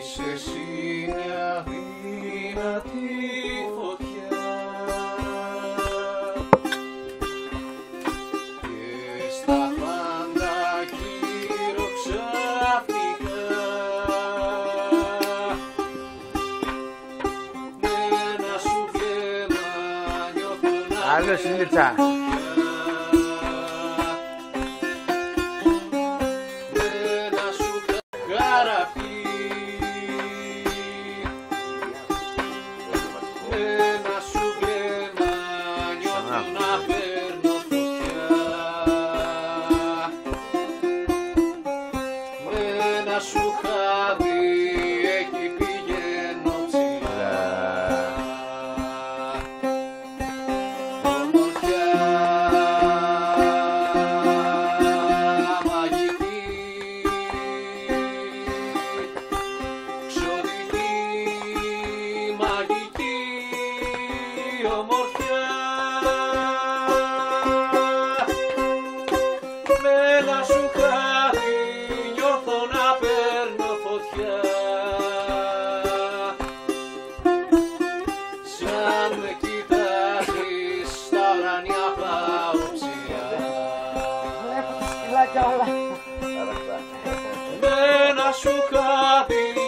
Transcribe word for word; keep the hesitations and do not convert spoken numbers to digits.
είσαι εσύ μια δυνατή φωτιά και στα πάντα χειροξαφνικά με ένα σου βλέμμα νιώθω να Άλλο Σιλίτσα. Σου χάδι εκεί πηγαίνω ψηλά ομορφιά μαγική ξωδική μαγική ομορφιά με ένα σου χάδι νιώθω να παίρνω φωτιά σαν με κοιτάζεις στα ουρανιά παουξιά Βλέπω τα σκυλάκια όλα. με ένα σου χάδι